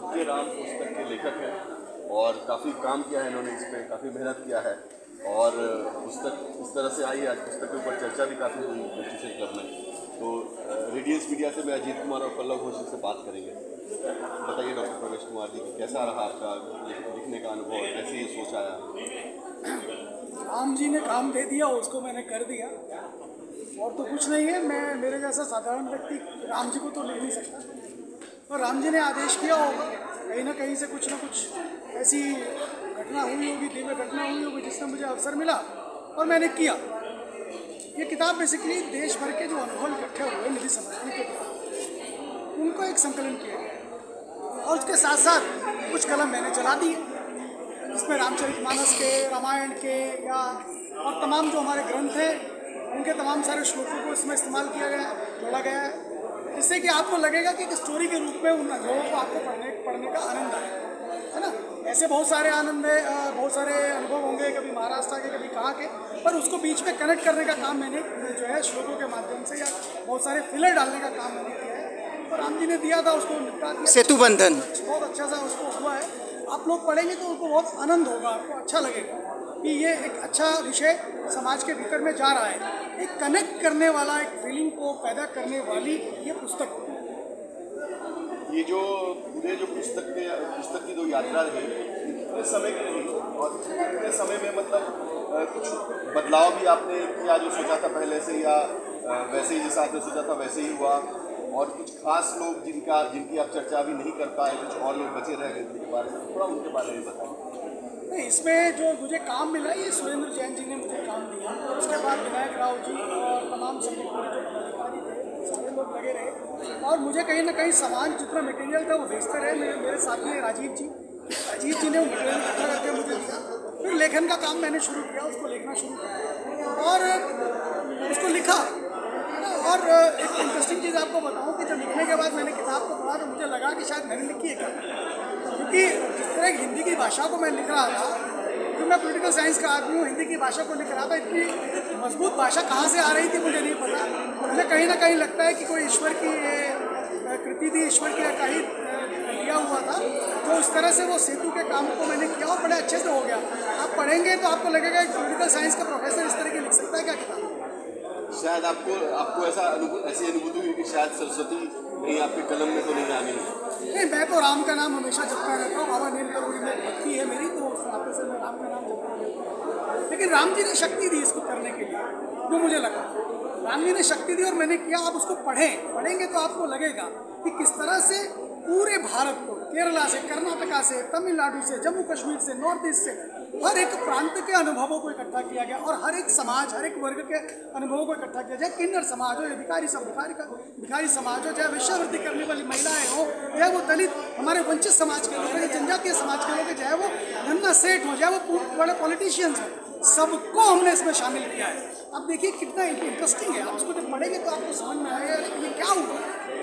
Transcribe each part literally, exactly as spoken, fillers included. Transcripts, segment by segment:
सबके राम पुस्तक के लेखक हैं और काफ़ी काम किया है इन्होंने, इस पर काफ़ी मेहनत किया है और पुस्तक इस तरह से आई है। आज पुस्तक के ऊपर चर्चा भी काफ़ी हुई कॉन्स्टिट्यूशन क्लब में। तो रेडियंस मीडिया से मैं अजीत कुमार और पल्लव घोष से बात करेंगे। बताइए डॉक्टर प्रवेश कुमार जी, कैसा रहा आपका लिखने का अनुभव, कैसे ये सोच आया? राम जी ने काम दे दिया, उसको मैंने कर दिया और तो कुछ नहीं है। मैं मेरे जैसा साधारण व्यक्ति राम जी को तो लिख नहीं सकता, और राम जी ने आदेश किया होगा, कहीं ना कहीं से कुछ ना कुछ ऐसी घटना हुई होगी, दिव्य घटना हुई होगी जिसने मुझे अवसर मिला और मैंने किया। ये किताब बेसिकली देश भर के जो अनुभव इकट्ठे हुए निधि समर्पण के बाद उनको एक संकलन किया गया और उसके साथ साथ कुछ कलम मैंने चला दिए। इसमें रामचरितमानस के, रामायण के या और तमाम जो हमारे ग्रंथ हैं उनके तमाम सारे श्लोकों को इसमें इस्तेमाल किया गया है, जोड़ा गया है, जिससे कि आपको लगेगा कि एक स्टोरी के रूप में उन अनुभवों को आपको पढ़ने पढ़ने का आनंद आए, है ना। ऐसे बहुत सारे आनंद है, बहुत सारे अनुभव होंगे, कभी महाराष्ट्र के, कभी कहाँ के, पर उसको बीच में कनेक्ट करने का काम मैंने जो है श्लोकों के माध्यम से या बहुत सारे फिलर डालने का काम मैंने किया है। और राम जी ने दिया था, उसको निपटा दिया। सेतु बंधन बहुत अच्छा सा उसको हुआ है। आप लोग पढ़ेंगे तो उनको बहुत आनंद होगा, आपको अच्छा लगेगा कि ये एक अच्छा विषय समाज के भीतर में जा रहा है। एक कनेक्ट करने वाला, एक फीलिंग को पैदा करने वाली ये पुस्तक। ये जो पूरे जो पुस्तक के पुस्तक की जो यात्रा रही कितने समय की रही और कितने समय में मतलब कुछ बदलाव भी आपने किया, जो सोचा था पहले से या वैसे ही जैसा आपने सोचा था वैसे ही हुआ, और कुछ खास लोग जिनका जिनकी आप चर्चा अभी नहीं कर पाए, कुछ और लोग बचे रह गए जिनके बारे में थोड़ा उनके बारे में बताएं। नहीं, इसमें जो मुझे काम मिला ये सुरेंद्र जैन जी ने मुझे काम दिया, और उसके बाद विनायक राव जी और तमाम संगठन जो पदाधिकारी थे सारे लोग लगे रहे और मुझे कहीं ना कहीं सामान जितना मटेरियल था वो भेजते रहे। मेरे मेरे साथी हैं राजीव जी, राजीव जी ने वो मटेरियल इकट्ठा करके मुझे दिया। फिर लेखन का काम मैंने शुरू किया, उसको लिखना शुरू किया और उसको लिखा। और एक इंटरेस्टिंग चीज़ आपको बताऊं कि जब लिखने के बाद मैंने किताब को पढ़ा तो मुझे लगा कि शायद मैंने लिखी है क्या, क्योंकि जिस तरह हिंदी की भाषा को मैं लिख रहा था, तो मैं पॉलिटिकल साइंस का आदमी हूँ, हिंदी की भाषा को लिख रहा था, इतनी मजबूत भाषा कहाँ से आ रही थी मुझे नहीं पता। मुझे कहीं ना कहीं लगता है कि कोई ईश्वर की कृति थी, ईश्वर की कहीं दिया हुआ था, तो इस तरह से वो सेतु के काम को मैंने किया और बड़े अच्छे से हो गया। आप पढ़ेंगे तो आपको लगेगा कि पॉलिटिकल साइंस का प्रोफेसर इस तरह की लिख सकता है क्या किताब। शायद आपको आपको ऐसा अनुभव ऐसी अनुभूति हुई कि शायद सरस्वती कहीं आपके कलम में तो नहीं आ गई? नहीं, मैं तो राम का नाम हमेशा जपता रहता हूँ। बाबा नील करोड़ी में भक्ति है मेरी, तो उस नाते से मैं राम का नाम जपता रहता हूँ। लेकिन राम जी ने शक्ति दी इसको करने के लिए, जो मुझे लगा राम जी ने शक्ति दी और मैंने किया। आप उसको पढ़ें पढ़ेंगे तो आपको लगेगा कि किस तरह से पूरे भारत को, केरला से, कर्नाटका से, तमिलनाडु से, जम्मू कश्मीर से, नॉर्थ ईस्ट से, हर एक प्रांत के अनुभवों को इकट्ठा किया गया और हर एक समाज, हर एक वर्ग के अनुभवों को इकट्ठा किया जाए। किन्नर समाज हो, भिखारी सब भिखारी का भिखारी समाज हो, चाहे वेश्यावृत्ति करने वाली महिलाएं हो, चाहे वो दलित हमारे वंचित समाज के लोग हैं, जनजातीय समाज के लोग हैं, चाहे वो धन्ना सेठ हो, चाहे वो बड़े पॉलिटिशियंस हो, सबको हमने इसमें शामिल किया है। अब देखिए कितना इंटरेस्टिंग है। आप उसको जब पढ़ेंगे तो आपको समझ में आएगा ये क्या हुआ।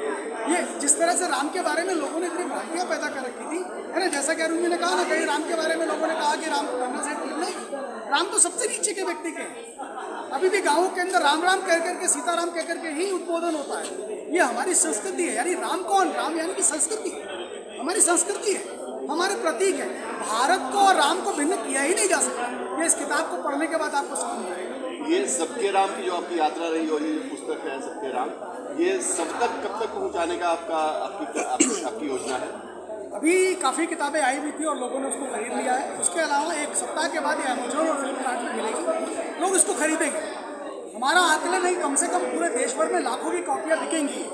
ये जिस तरह से राम के बारे में लोगों ने इतनी भ्रांतियाँ पैदा कर रखी थी, है ना, जैसा कि अरुण जी ने कहा ना, कहीं राम के बारे में लोगों ने कहा कि राम को धन्ना सेठ नहीं, राम तो सबसे नीचे के व्यक्ति के हैं। अभी भी गाँवों के अंदर राम राम कह करके, सीताराम कह करके ही उद्बोधन होता है। ये हमारी संस्कृति है। यानी राम कौन? राम यानी कि संस्कृति, हमारी संस्कृति है, हमारे प्रतीक है। भारत को और राम को भिन्न किया ही नहीं जा सकता। ये इस किताब को पढ़ने के बाद आपको समझ में आएगा। ये सबके राम की जो आपकी यात्रा रही और ये पुस्तक है सबके राम, ये सब तक कब तक पहुंचाने का आपका आपकी आपकी, आपकी योजना है? अभी काफ़ी किताबें आई हुई थी और लोगों ने उसको खरीद लिया है। उसके अलावा एक सप्ताह के बाद ये अमेजोन और फ्लिपकार्ट में मिलेगी, लोग इसको खरीदेंगे। हमारा आकलन नहीं, कम से कम पूरे देश भर में लाखों की कॉपियाँ बिकेंगी,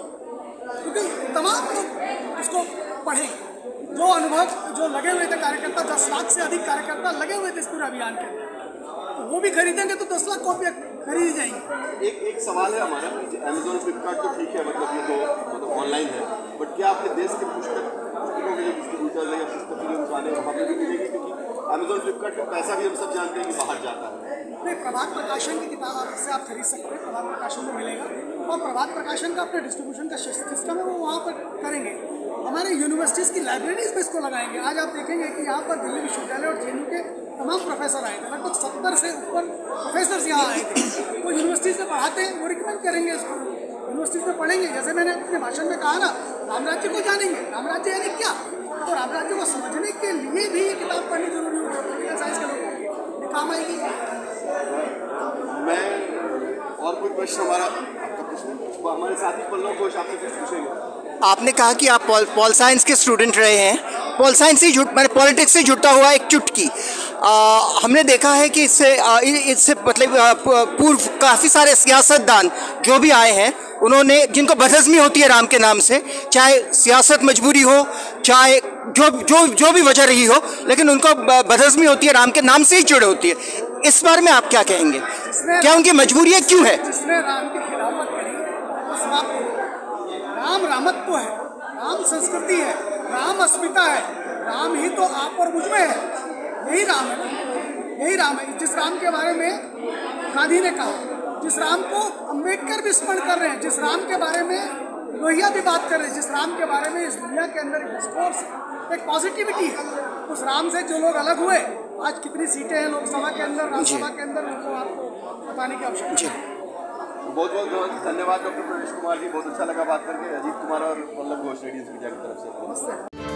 क्योंकि तमाम लोग इसको पढ़ेंगे। जो अनुभव जो लगे हुए थे कार्यकर्ता, दस लाख से अधिक कार्यकर्ता लगे हुए थे इस पूरे अभियान के, तो वो भी खरीदेंगे तो दस लाख कॉपियाँ खरीदी जाएंगी। एक एक सवाल है हमारा कि अमेजोन फ्लिपकार्ट तो ठीक है, मतलब ये तो मतलब ऑनलाइन है, बट क्या अपने देश के पुस्तक पुस्तकों के जो डिस्ट्रीब्यूटर है या पुस्तक की जो दुकानें वहाँ पर भी मिलेगी? क्योंकि अमेजोन फ्लिपकार्ट का पैसा भी हम सब जानते हैं कि बाहर जाता है। नहीं, प्रभात प्रकाशन की किताब से आप खरीद सकते हैं, प्रभात प्रकाशन में मिलेगा, और प्रभात प्रकाशन का अपने डिस्ट्रीब्यूशन का सिस्टम है, वो वहाँ पर करेंगे। हमारे यूनिवर्सिटीज़ की लाइब्रेरीज में इसको लगाएंगे। आज आप देखेंगे कि यहाँ पर दिल्ली विश्वविद्यालय और जे एन यू के तमाम प्रोफेसर आए थे, लगभग सत्तर से ऊपर प्रोफेसर यहाँ आए थे। वो यूनिवर्सिटीज़ में पढ़ाते हैं, वो रिकमेंड करेंगे इसको, यूनिवर्सिटीज़ में पढ़ेंगे। जैसे मैंने अपने भाषण में कहा ना, राम राज्य को जानेंगे। राम राज्य यानी क्या? तो राम राज्य को समझने के लिए भी ये किताब पढ़नी जरूरी होगी, पॉलिटिकल साइंस के लोगों के लिए ये काम आएगी। मैं और कोई प्रश्न हमारा आपका प्रश्न हमारे साथी पल्लव घोष आपसे कुछ पूछेंगे। आपने कहा कि आप पॉल पॉल साइंस के स्टूडेंट रहे हैं, पॉल साइंस से जुट मैंने पॉलिटिक्स से जुटा हुआ एक चुटकी आ, हमने देखा है कि इससे आ, इससे मतलब आ, पूर्व काफ़ी सारे सियासतदान जो भी आए हैं उन्होंने जिनको बदहज़मी होती है राम के नाम से, चाहे सियासत मजबूरी हो चाहे जो जो जो भी वजह रही हो, लेकिन उनको बदहज़मी होती है राम के नाम से ही चिढ़ होती है। इस बारे में आप क्या कहेंगे, क्या उनकी मजबूरी क्यों है? जिसने राम की खिलाफत करी वो समाप्त हो। राम रामत्व है, राम संस्कृति है, राम अस्मिता है, राम ही तो आप और मुझ में है, यही राम है, यही राम है। जिस राम के बारे में गांधी ने कहा, जिस राम को अम्बेडकर भी स्मरण कर रहे हैं, जिस राम के बारे में लोहिया भी बात कर रहे हैं, जिस राम के बारे में इस दुनिया के अंदर एक डिस्कोर्स, एक पॉजिटिविटी है, उस राम से जो लोग अलग हुए, आज कितनी सीटें हैं लोकसभा के अंदर, राज्यसभा के अंदर, उनको आपको बताने की आवश्यकता है। बहुत बहुत धन्यवाद डॉक्टर प्रवेश कुमार जी, बहुत अच्छा लगा बात करके। अजीत कुमार और पल्लव घोष रेडियंस मीडिया की तरफ से।